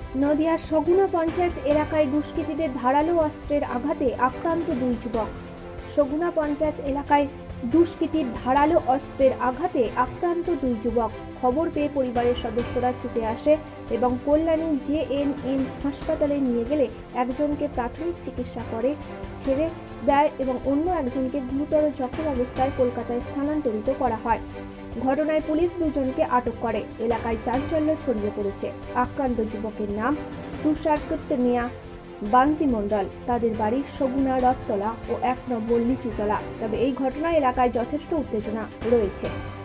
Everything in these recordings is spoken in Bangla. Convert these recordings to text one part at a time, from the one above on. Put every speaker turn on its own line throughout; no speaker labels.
নদিয়ার সগুনা পঞ্চায়েত এলাকায় দুষ্কৃতীদের ধারালো অস্ত্রের আঘাতে আক্রান্ত দুই যুবক। সগুনা পঞ্চায়েত এলাকায় দুষ্কৃতীর ধারালো অস্ত্রের আঘাতে আক্রান্ত দুই যুবক। খবর পেয়ে পরিবারের সদস্যরা ছুটে আসে এবং কল্যাণী জেএনএম হাসপাতালে নিয়ে গেলে একজনকে প্রাথমিক চিকিৎসা করে ছেড়ে দেয় এবং অন্য একজনকে গুরুতর জখম অবস্থায় কলকাতায় স্থানান্তরিত করা হয়। ঘটনায় পুলিশ দুজনকে আটক করে। এলাকায় চাঞ্চল্য ছড়িয়ে পড়েছে। আক্রান্ত যুবকের নাম তুষার কৃত্তনিয়া বান্তি মণ্ডল। তাদের বাড়ি সগুনা রথতলা ও 1 নম্বর লিচুতলা। তবে এই ঘটনায় এলাকায় যথেষ্ট উত্তেজনা রয়েছে।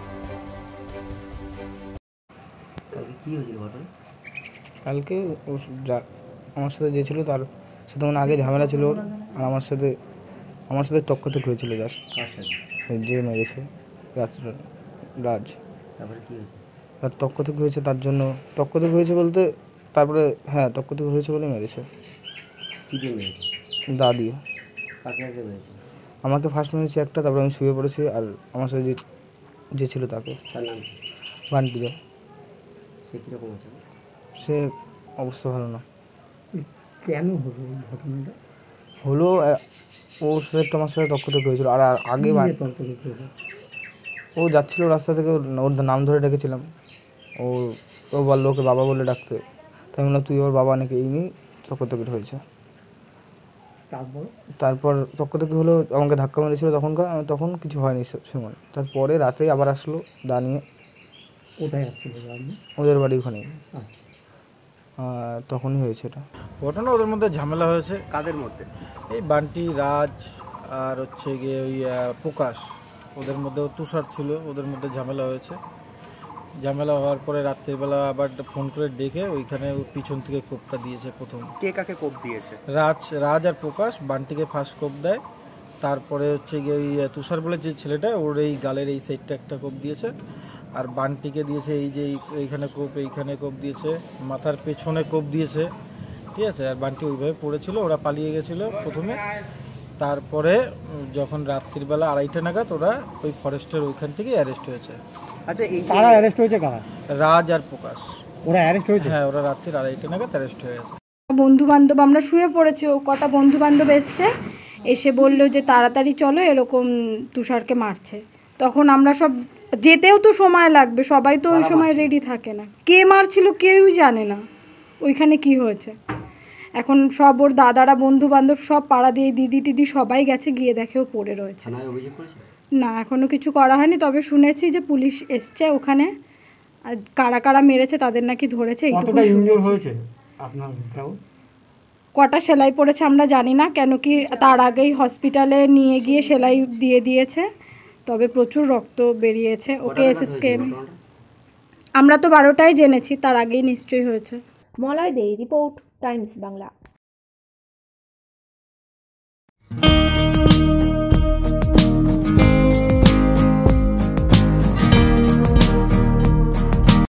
কালকে আমার সাথে যে ছিল তার সাথে মানে আগে ঝামেলা ছিল আর আমার সাথে টক্কর হয়েছিল জাস্ট যে মেরেছে রাজ। তার টক্কর হয়েছে, তার জন্য টক্কর হয়েছে বলতে তারপরে হ্যাঁ টক্কর হয়েছে বলে মেরেছে। দা দিয়ে আমাকে ফার্স্ট মেরেছে একটা, তারপরে আমি শুয়ে পড়েছি আর আমার সাথে যে ছিল তাকে। বান্টি দা। সে অবস্থা ভালো না।
কেন হলো এই ঘটনাটা?
হলো ওর সাথে আমার সাথে তক্ক হয়েছিল আর আগে ও যাচ্ছিল রাস্তা থেকে, ওর নাম ধরে ডেকেছিলাম। ও বললো ওকে বাবা বলে ডাকতে, তাই বললাম তুই ওর বাবা নাকি, এই নিয়ে তক্ক হয়েছে। তারপর তক্ক হলো, আমাকে ধাক্কা মেরেছিল তখন কিছু হয়নি সময়। তারপরে রাতে আবার আসলো দা নিয়ে।
কোথায় আসছিল?
ওদের বাড়ি ওখানে। তখনই হয়েছে এটা
ঘটনা। ওদের মধ্যে ঝামেলা হয়েছে।
কাদের মধ্যে?
এই বান্টি, রাজ আর হচ্ছে গিয়ে ওই প্রকাশ, ওদের মধ্যে তুষার ছিল, ওদের মধ্যে ঝামেলা হয়েছে। ঝামেলা হওয়ার পরে রাত্রিবেলা আবার ফোন করে ডেকে ওইখানে পিছন থেকে কোপটা দিয়েছে প্রথম।
কে কাকে কোপ দিয়েছে?
রাজ আর প্রকাশ বান্টিকে ফার্স্ট কোপ দেয়। তারপরে হচ্ছে গিয়ে ওই তুষার বলে যে ছেলেটা, ওর এই গালের এই সাইডটা একটা কোপ দিয়েছে। আর বান্টিকে দিয়েছে এই যে এইখানে কোপ দিয়েছে, মাথার পেছনে কোপ দিয়েছে, ঠিক আছে। আর বান্টি ওইভাবে পড়েছিল, ওরা পালিয়ে গেছিল প্রথমে। তারপরে যখন রাত্রিবেলা 2:30 নাগাদ ওরা ওই ফরেস্টের ওইখান থেকে অ্যারেস্ট হয়েছে।
আচ্ছা, এই কারা অ্যারেস্ট হয়েছে? কারা?
রাজ আর প্রকাশ।
ওরা অ্যারেস্ট হয়েছে?
হ্যাঁ, ওরা রাত্রির 2:30 নাগাদ অ্যারেস্ট হয়ে গেছে।
বন্ধু বান্ধব, আমরা শুয়ে পড়েছি, ও কটা বন্ধু বান্ধব এসে বললো যে তাড়াতাড়ি চলো, এরকম তুষারকে মারছে। তখন আমরা সব যেতেও তো সময় লাগবে, সবাই তো ওই সময় রেডি থাকে না। কে মারছিল কেউই জানে না ওইখানে কি হয়েছে। এখন সব ওর দাদারা, বন্ধু বান্ধব সব পাড়া দিয়ে দিদি টিদি সবাই গেছে, গিয়ে দেখেও পড়ে রয়েছে। না, এখনো কিছু করা হয়নি, তবে শুনেছি যে পুলিশ এসছে ওখানে, আর কারা কারা মেরেছে তাদের নাকি ধরেছে। কটা সেলাই পড়েছে আমরা জানি না, কেন কি তার আগেই হসপিটালে নিয়ে গিয়ে সেলাই দিয়ে দিয়েছে, তবে প্রচুর রক্ত বেরিয়েছে। ওকে এসএসকে আমরা তো 12টায় জেনেছি, তার আগেই নিশ্চয়ই হয়েছে।
Malay De, report, Times Bangla.